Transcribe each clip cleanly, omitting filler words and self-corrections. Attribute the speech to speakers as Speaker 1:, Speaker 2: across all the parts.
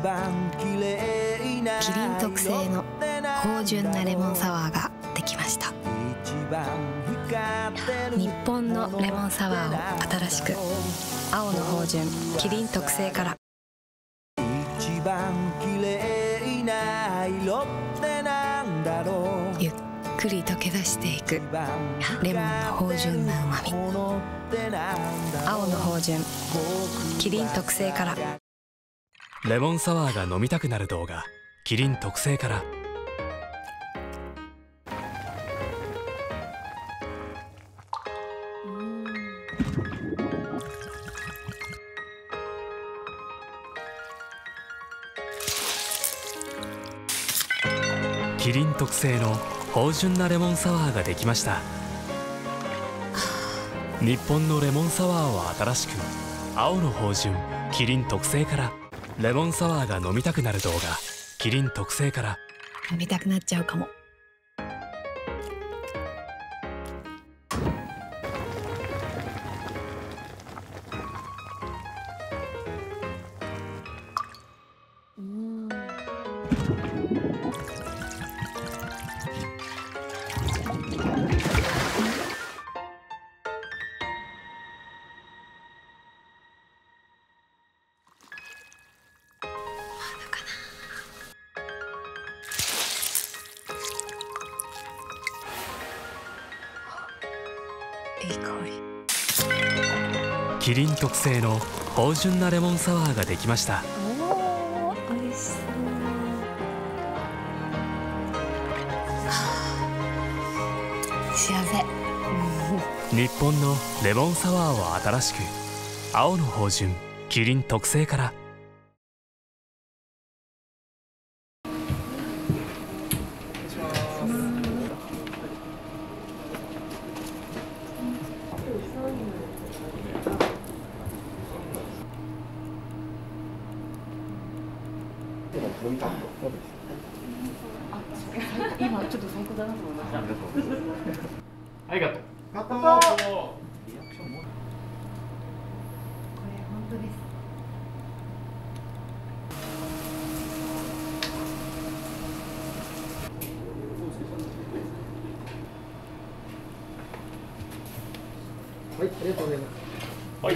Speaker 1: キリン特製の芳醇なレモンサワーができました。日本のレモンサワーを新しく、青の芳醇キリン特製から。ゆっくり溶け出していくレモンの芳醇な旨み。青の芳醇キリン特製から。
Speaker 2: レモンサワーが飲みたくなる動画、キリン特製から。キリン特製の芳醇なレモンサワーができました。日本のレモンサワーを新しく、青の芳醇キリン特製から。レモンサワーが飲みたくなる動画、キリン特製から。
Speaker 1: 飲みたくなっちゃうかも。いい香り。
Speaker 2: キリン特製の芳醇なレモンサワーができました。
Speaker 1: おー、美味しそう。幸せ。
Speaker 2: 日本のレモンサワーを新しく、青の芳醇キリン特製から。
Speaker 3: 今ちょっと最高だなと思いました。
Speaker 4: ありがとう。
Speaker 3: これ本当です。
Speaker 4: はい、ありがとうございます。はい。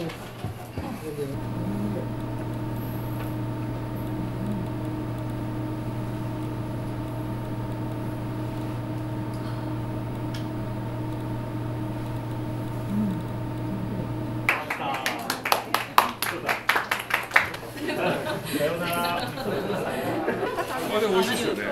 Speaker 4: さようなら。あ、でも美味しいですよね。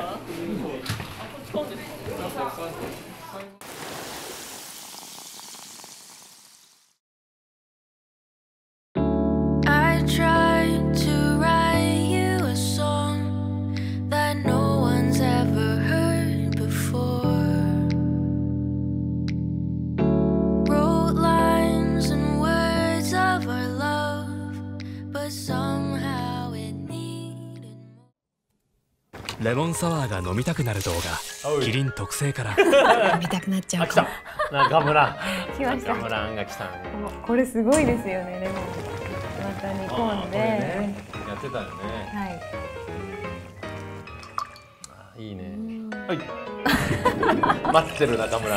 Speaker 2: レモンサワーが飲みたくなる動画、キリン特製から。
Speaker 1: 飲みたくなっちゃうかも。
Speaker 4: 中村。
Speaker 3: 来ました。
Speaker 4: 中村が来た。
Speaker 3: これすごいですよね、レモン。また煮込んで。
Speaker 4: やってたよね。
Speaker 3: はい。
Speaker 4: いいね。はい。待ってる中村。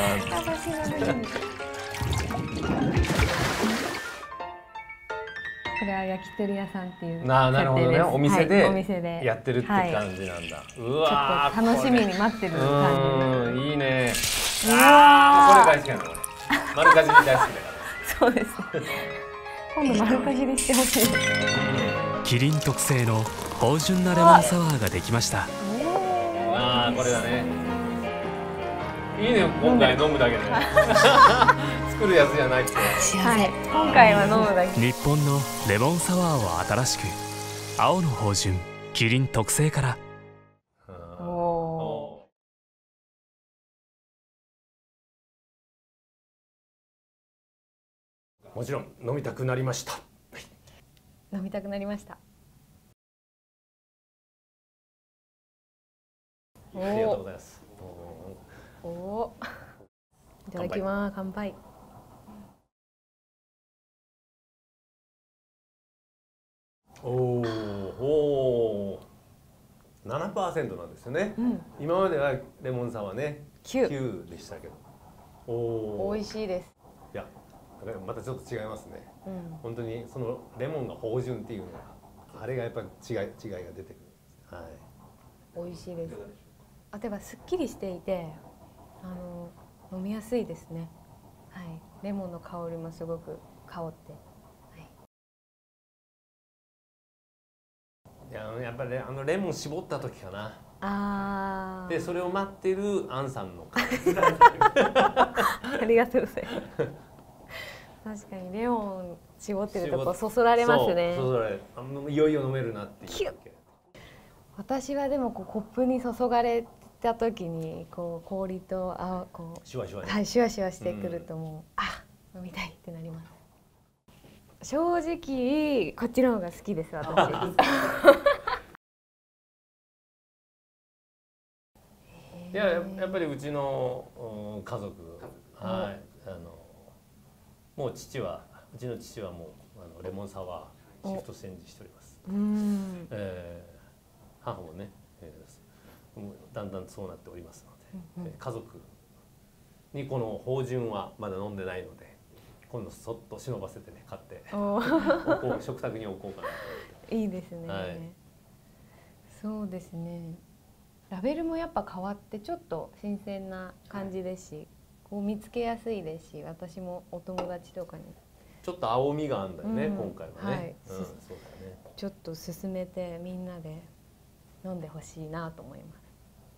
Speaker 3: これは焼き鳥屋さんっていう
Speaker 4: なるほどね。お店でやってるって感じなんだ。うわ
Speaker 3: ー、楽しみに待ってる感
Speaker 4: じ。いいね。うわー、これ大好きなのこれ。丸かじり大好きだから。
Speaker 3: そうです。今度丸かじりしてほしい。
Speaker 2: キリン特製の芳醇なレモンサワーができました。
Speaker 4: ああ、これだね。いいね、今回飲むだけで。作るやつじゃないって。
Speaker 1: 幸せ。
Speaker 3: 今回は飲むだけ。
Speaker 2: 日本のレモンサワーを新しく、青の芳醇キリン特製から。
Speaker 4: もちろん飲みたくなりました。
Speaker 3: 飲みたくなりました。
Speaker 4: ありがとうございます。
Speaker 3: おお。いただきます。乾杯。
Speaker 4: おお。 7% なんですよね。
Speaker 3: うん、
Speaker 4: 今まではレモンサワーね
Speaker 3: 9。
Speaker 4: 9でしたけど。おお。
Speaker 3: 美味しいです。
Speaker 4: いや、だからまたちょっと違いますね。
Speaker 3: うん、
Speaker 4: 本当にそのレモンが芳醇っていうのがあれがやっぱり違いが出てくる。はい。
Speaker 3: 美味しいです。あ、ではすっきりしていて、飲みやすいですね。はい、レモンの香りもすごく香って。
Speaker 4: いや、やっぱりレモン絞った時かな。
Speaker 3: ああ。
Speaker 4: でそれを待ってるアンさんの顔。
Speaker 3: ありがとうございます。確かにレモン絞ってるとこそそられますね。
Speaker 4: そう、そそられる。いよいよ飲めるなっていう。
Speaker 3: 私はでもコップに注がれた時に氷とこう
Speaker 4: シュワシュワね。
Speaker 3: はい、シュワシュワしてくるともう、飲みたいってなります。正直こっちの方が好きです私。
Speaker 4: いや、やっぱりうちの家族、はい、もううちの父はもうレモンサワーシフトチェンジしております。母もね、もうだんだんそうなっておりますので、家族にこの芳醇はまだ飲んでないので、今度そっと忍ばせてね買って食卓に置こうかなと。
Speaker 3: いいですね。はい、そうですね。ラベルもやっぱ変わってちょっと新鮮な感じですし、こう見つけやすいですし、私もお友達とかに
Speaker 4: ちょっと青みがあるんだよね、今回はね。
Speaker 3: はい、
Speaker 4: そうだね。
Speaker 3: ちょっと勧めてみんなで飲んでほしいなと思います。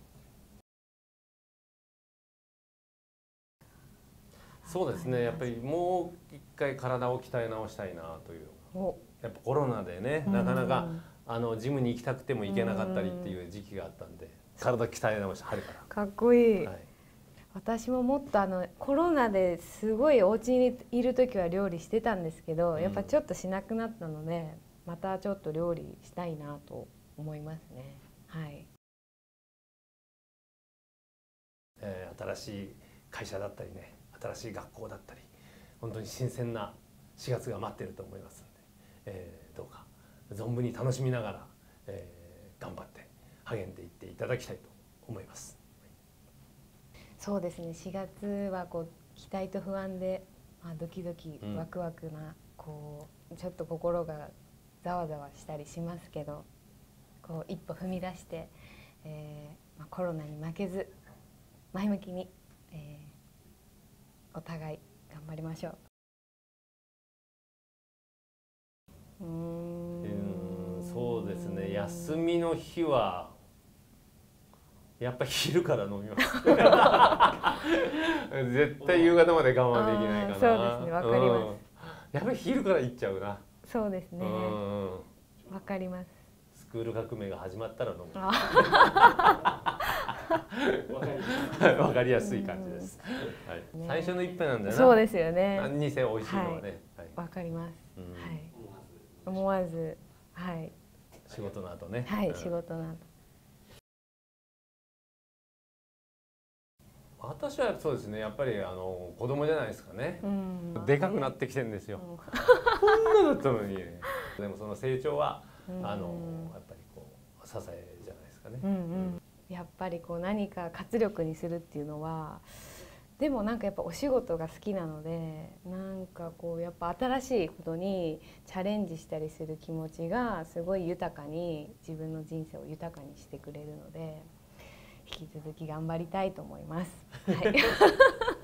Speaker 4: そうですね。やっぱりもう一回体を鍛え直したいなという。やっぱコロナでね、なかなかジムに行きたくても行けなかったりっていう時期があったんで、体鍛え直して春から。
Speaker 3: かっこいい。はい、私ももっとコロナですごいお家にいる時は料理してたんですけど、やっぱちょっとしなくなったので、またちょっと料理したいなと思いますね。はい。
Speaker 4: 新しい会社だったりね、新しい学校だったり、本当に新鮮な4月が待っていると思いますので、どうか存分に楽しみながら、頑張って励んでいっていただきたいと思います。
Speaker 3: そうですね。4月は期待と不安で、ドキドキワクワクな、ちょっと心がざわざわしたりしますけど、一歩踏み出して、コロナに負けず前向きに、お互い頑張りましょう。
Speaker 4: そうですね。休みの日はやっぱり昼から飲みます。絶対夕方まで我慢できないかな。
Speaker 3: そうですね。わかります。
Speaker 4: やっぱり昼から行っちゃうな。
Speaker 3: そうですね。わかります。
Speaker 4: スクール革命が始まったら飲む。わかりやすい感じです。最初の一杯なんだよな。
Speaker 3: そうですよね。
Speaker 4: 何にせ美味しいのはね。
Speaker 3: わかります。はい。思わず、はい。
Speaker 4: 仕事の後ね。
Speaker 3: はい、仕事の後。
Speaker 4: 私はそうですね。やっぱり子供じゃないですかね。でかくなってきてるんですよ。こんなだったのに。でもその成長はやっぱり支えじゃないですかね。
Speaker 3: やっぱり何か活力にするっていうのは、でもなんかやっぱお仕事が好きなので、なんかやっぱ新しいことにチャレンジしたりする気持ちがすごい豊かに、自分の人生を豊かにしてくれるので、引き続き頑張りたいと思います。はい